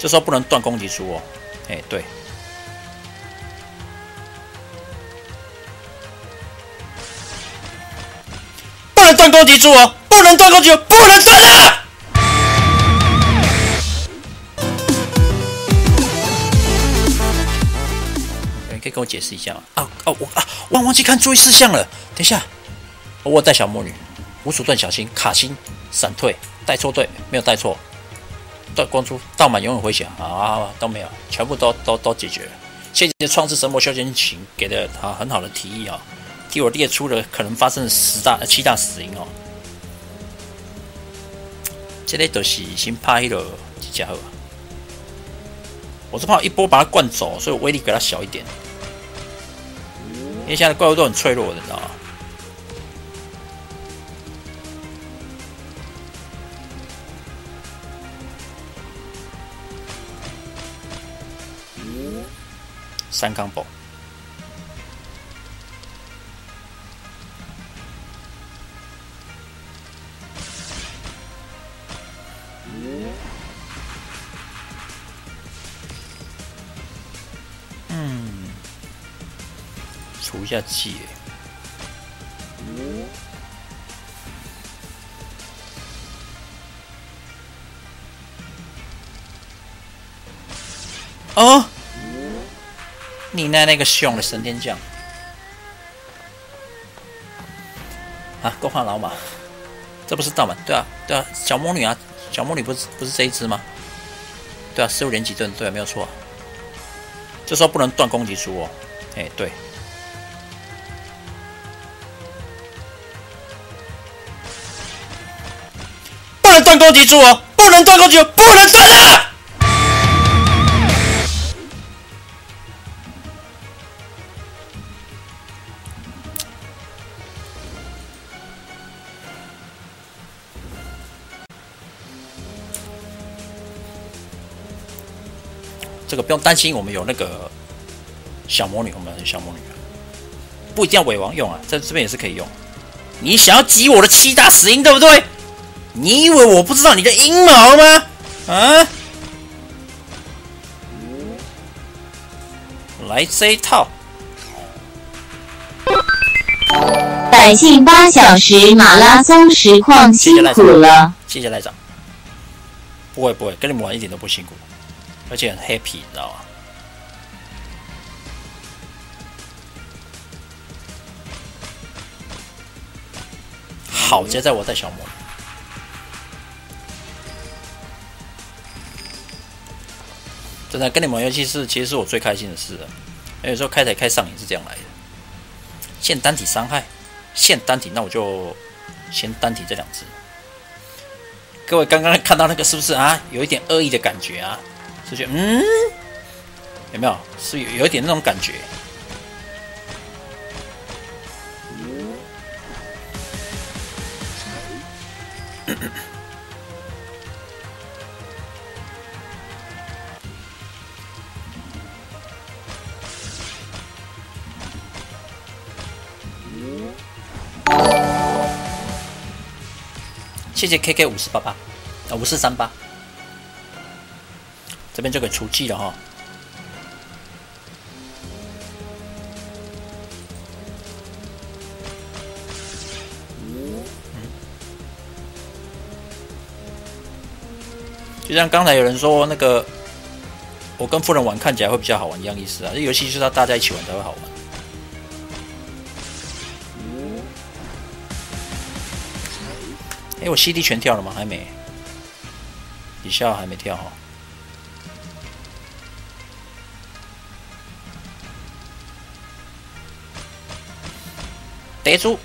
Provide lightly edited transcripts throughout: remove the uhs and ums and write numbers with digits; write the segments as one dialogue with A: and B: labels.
A: 这时候不能断攻击出哦。哎，对。不能断攻击出哦！不能断攻击，不能断啊！可以跟我解释一下吗？我忘记看注意事项了。等一下，我带小魔女，无鼠盾小心，卡心闪退，带错队没有带错，断光珠倒满永远回血啊，都没有，全部都解决了。谢谢创世神魔修仙群给的很好的提议啊，替我列出了可能发生的7大死因哦。这类就是先拍了几家伙，我是怕一波把它灌走，所以我威力给它小一点。因为现在的怪物都很脆弱的，你知道吗？3 combo， 除一下气。哦，你那个凶的神天将啊，够换老马，这不是盗版？对啊，小魔女啊，小魔女不是这一只吗？对啊，15连击盾，对啊，没有错。这时候不能断攻击出哦。哎，对。不能断攻击出哦！不能断攻击，不能断啊！这个不用担心，我们有那个小魔女，我们有小魔女，不一定要伪王用啊，在这边也是可以用。你想要挤我的7大死因，对不对？你以为我不知道你的阴谋吗？啊！来这一套。
B: 百姓8小时马拉松实况辛苦了，
A: 谢谢赖长。不会，跟你们玩一点都不辛苦，而且很 happy， 你知道吗？好，接在我带小魔女。真的跟你们玩游戏其实是我最开心的事了。有时候开台开上瘾是这样来的，限单体伤害，限单体，那我就先单体这2只。各位刚刚看到那个是不是啊？有一点恶意的感觉啊？是觉得有没有？是有一点那种感觉。谢谢 KK 5488，5438，这边就可以除记了哈。就像刚才有人说那个，我跟夫人玩看起来会比较好玩一样意思啊。这游戏就是要大家一起玩才会好玩。我 CD 全跳了吗？还没，底下还没跳哈。得住。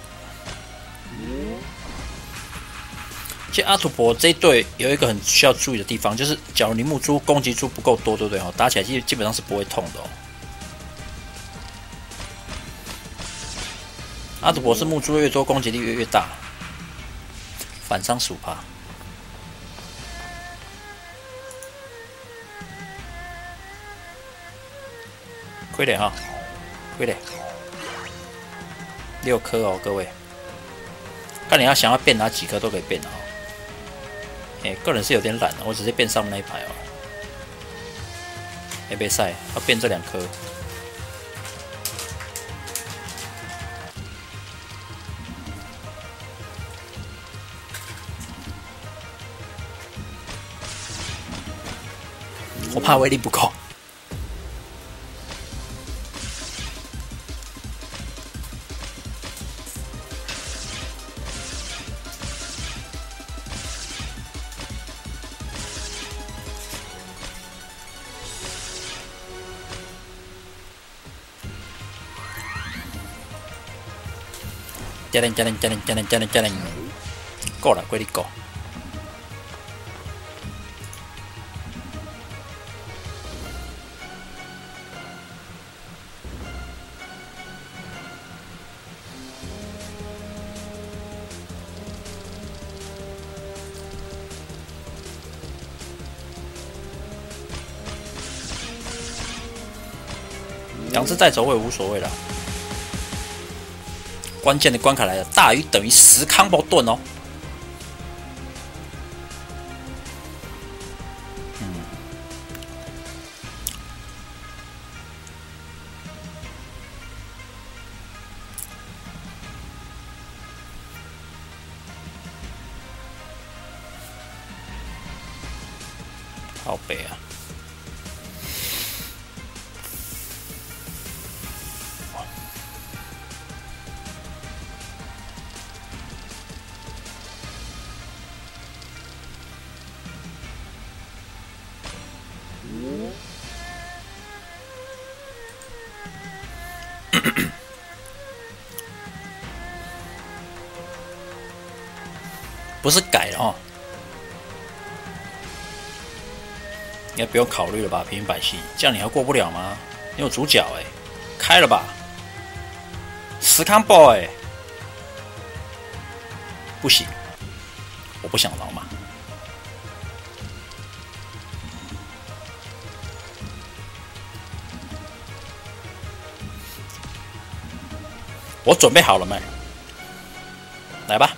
A: 其实阿土伯这一队有一个很需要注意的地方，就是假如你木珠攻击珠不够多，对不对？打起来基本上是不会痛的哦。阿土伯是木珠越多，攻击力越大。反伤15%，亏点哈，亏点6颗哦，各位，看你要想要变哪几颗都可以变哦。个人是有点懒的，我直接变上面那一排哦。 没被晒，要变这2颗。我怕威力不够。加点，够了，威力够。2只带走我也无所谓了。关键的关卡来了，大于等于10 combo 盾哦。靠北啊！不是改了哦，应该不用考虑了吧？平民百姓，这样你还过不了吗？你有主角哎，开了吧？10 combo哎，不行，我不想老马。我准备好了没？来吧。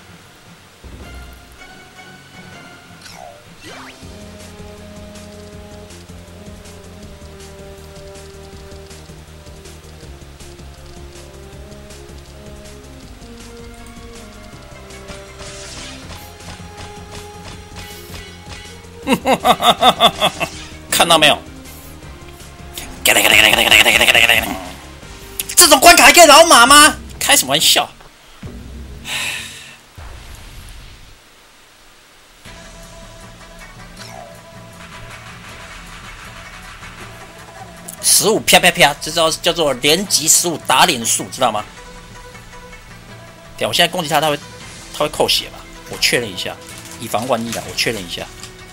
A: 看到没有？这种关卡还可以老马吗？开什么玩笑！15啪啪啪，这叫做连击15打脸术，知道吗？对，我现在攻击他会扣血吧？我确认一下，以防万一啊，我确认一下。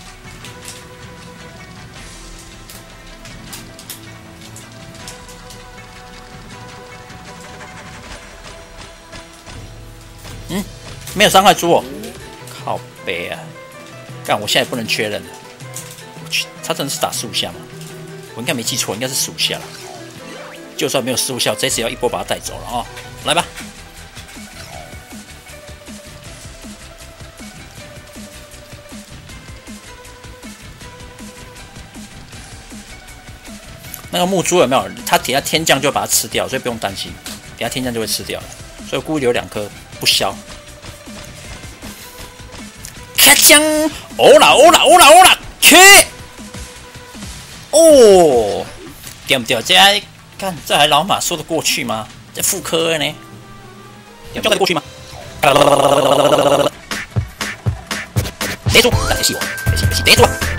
A: 没有伤害猪哦，靠北啊！干，我现在也不能确认了。他真的是打15下吗？我应该没记错，应该是15下了。就算没有15下，这次要一波把他带走了哦。来吧。那个木猪有没有？他等下天降就把它吃掉，所以不用担心。等下天降就会吃掉了，所以我故意留2颗不消。开枪！欧啦！去！哦，对不对？看这还老马说得过去吗？这副科呢？交代得过去吗？逮住！逮死我！逮死！逮住！